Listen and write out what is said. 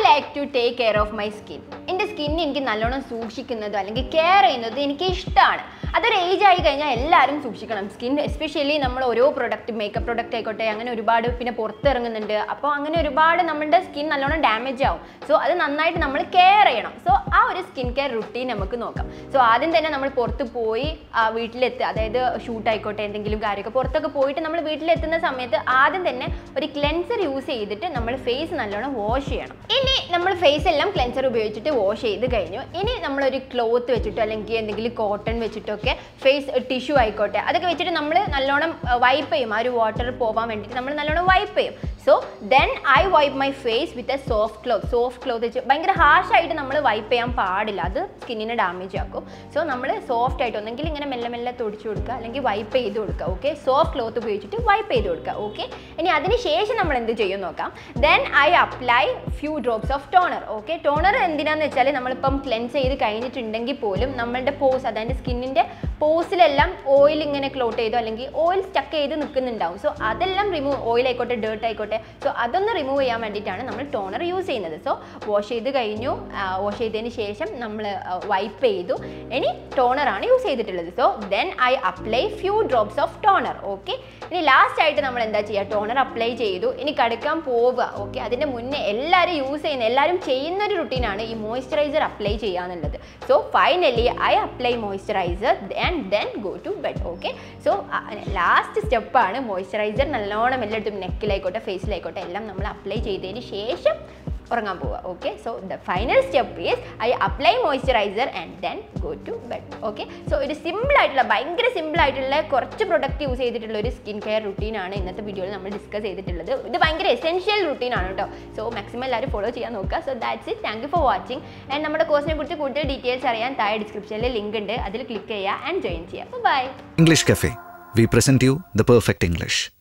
like to take care of my skin. എൻ്റെ skin എനിക്ക് നല്ലോണം സൂക്ഷിക്കുന്നതോ അല്ലെങ്കിൽ കെയർ ചെയ്യുന്നതോ എനിക്ക് ഇഷ്ടമാണ്. അതൊരു ഏജ് ആയി കഴിഞ്ഞാൽ എല്ലാവരും സൂക്ഷിക്കണം. സ്കിൻ എസ്പെഷ്യലി നമ്മൾ ഓരോ പ്രൊഡക്റ്റ് മേക്കപ്പ് പ്രൊഡക്റ്റ് ആയിക്കോട്ടെ അങ്ങനെ ഒരുപാട് പിന്നെ പുറത്തിറങ്ങുന്നുണ്ട്. അപ്പോൾ അങ്ങനെ ഒരുപാട് നമ്മുടെ സ്കിൻ നല്ലോണം ഡാമേജ് ആവും. സോ അത് നന്നായിട്ട് നമ്മൾ കെയർ ചെയ്യണം. സോ ആ ഒരു സ്കിൻ കെയർ റുട്ടീൻ നമുക്ക് നോക്കാം. സോ ആദ്യം തന്നെ നമ്മൾ പുറത്ത് പോയി വീട്ടിലെത്തുക, അതായത് ഷൂട്ട് ആയിക്കോട്ടെ എന്തെങ്കിലും കാര്യമൊക്കെ പുറത്തൊക്കെ പോയിട്ട് നമ്മൾ വീട്ടിലെത്തുന്ന സമയത്ത് ആദ്യം തന്നെ ഒരു ക്ലെൻസർ യൂസ് ചെയ്തിട്ട് നമ്മൾ ഫേസ് നല്ലോണം വാഷ് ചെയ്യണം. ഇനി നമ്മൾ ഫേസ് എല്ലാം ക്ലെൻസർ ഉപയോഗിച്ചിട്ട് വാഷ് ചെയ്ത് കഴിഞ്ഞു. ഇനി നമ്മളൊരു ക്ലോത്ത് വെച്ചിട്ടോ അല്ലെങ്കിൽ എന്തെങ്കിലും കോട്ടൺ വെച്ചിട്ടൊക്കെ ഫേസ് ടിഷ്യൂ ആയിക്കോട്ടെ അതൊക്കെ വെച്ചിട്ട് നമ്മൾ നല്ലോണം വൈപ്പ് ചെയ്യും. ആ ഒരു വാട്ടർ പോകാൻ വേണ്ടിയിട്ട് നമ്മൾ നല്ലോണം വൈപ്പ് ചെയ്യും. So then I wipe my face with a soft cloth വെച്ച് ഭയങ്കര ഹാർഷായിട്ട് നമ്മൾ വൈപ്പ് ചെയ്യാൻ പാടില്ല, അത് സ്കിന്നിനെ ഡാമേജ് ആക്കും. സോ നമ്മൾ സോഫ്റ്റ് ആയിട്ട് ഒന്നെങ്കിൽ ഇങ്ങനെ മെല്ലെ മെല്ലെ തൊടിച്ചു കൊടുക്കുക അല്ലെങ്കിൽ വൈപ്പ് ചെയ്ത് കൊടുക്കുക. ഓക്കെ, സോഫ്റ്റ് ക്ലോത്ത് ഉപയോഗിച്ചിട്ട് വൈപ്പ് ചെയ്ത് കൊടുക്കുക. ഓക്കെ, ഇനി അതിന് ശേഷം നമ്മൾ എന്ത് ചെയ്യും നോക്കാം. Then I apply few drops of toner. Okay, toner എന്തിനാന്ന് വെച്ചാൽ നമ്മളിപ്പം ക്ലെൻസ് ചെയ്ത് കഴിഞ്ഞിട്ടുണ്ടെങ്കിൽ പോലും നമ്മളുടെ പോസ്, അതായത് സ്കിന്നിൻ്റെ പോസിലെല്ലാം ഓയിൽ ഇങ്ങനെ ക്ലോട്ട് ചെയ്തോ അല്ലെങ്കിൽ ഓയിൽ സ്റ്റക്ക് ചെയ്ത് നിൽക്കുന്നുണ്ടാവും. സോ അതെല്ലാം റിമൂവ്, ഓയിൽ ആയിക്കോട്ടെ ഡേർട്ട് ആയിക്കോട്ടെ, സോ അതൊന്ന് റിമൂവ് ചെയ്യാൻ വേണ്ടിയിട്ടാണ് നമ്മൾ ടോണർ യൂസ് ചെയ്യുന്നത്. സോ വാഷ് ചെയ്ത് കഴിഞ്ഞു, വാഷ് ചെയ്തതിന് ശേഷം നമ്മൾ വൈപ്പ് ചെയ്തു. ഇനി ടോണറാണ് യൂസ് ചെയ്തിട്ടുള്ളത്. So then I apply few drops of toner. Okay, ഇനി ലാസ്റ്റ് ആയിട്ട് നമ്മൾ എന്താ ചെയ്യുക, ടോണർ അപ്ലൈ ചെയ്തു, ഇനി കടുക്കാൻ പോവുക. ഓക്കെ, അതിൻ്റെ മുന്നേ എല്ലാവരും ചെയ്യുന്ന ഒരു റുട്ടീനാണ് ഈ മോയ്സ്ചറൈസർ അപ്ലൈ ചെയ്യാന്നുള്ളത്. So finally I apply moisturiser and then go to bed. Okay, so last സ്റ്റെപ്പാണ് മോയ്സ്ചറൈസർ നല്ലോണം എല്ലായിടത്തും നെക്കിലായിക്കോട്ടെ ഫേസിലായിക്കോട്ടെ എല്ലാം നമ്മൾ അപ്ലൈ ചെയ്തതിന് ശേഷം ഉറങ്ങാൻ പോവുക. Okay, so the final step is I apply moisturiser and then go to bed. Okay, so ഒരു സിമ്പിളായിട്ടുള്ള ഭയങ്കര സിമ്പിളായിട്ടുള്ള കുറച്ച് പ്രൊഡക്റ്റ് യൂസ് ചെയ്തിട്ടുള്ള ഒരു സ്കിൻ കെയർ റുട്ടീനാണ് ഇന്നത്തെ വീഡിയോയിൽ നമ്മൾ ഡിസ്കസ് ചെയ്തിട്ടുള്ളത്. ഇത് ഭയങ്കര എസെൻഷ്യൽ റുട്ടീനാണ് കേട്ടോ. സോ മാക്സിമം എല്ലാവരും ഫോളോ ചെയ്യാൻ നോക്കുക. So that's it. Thank you for watching. And നമ്മുടെ കോഴ്സിനെ കുറിച്ച് കൂടുതൽ ഡീറ്റെയിൽസ് അറിയാൻ താഴെ ഡിസ്ക്രിപ്ഷനിൽ ലിങ്ക് ഉണ്ട്, അതിൽ ക്ലിക്ക് ചെയ്യുക ആൻഡ് ജോയിൻ ചെയ്യുക. Bye. English Cafe. We present you the perfect English.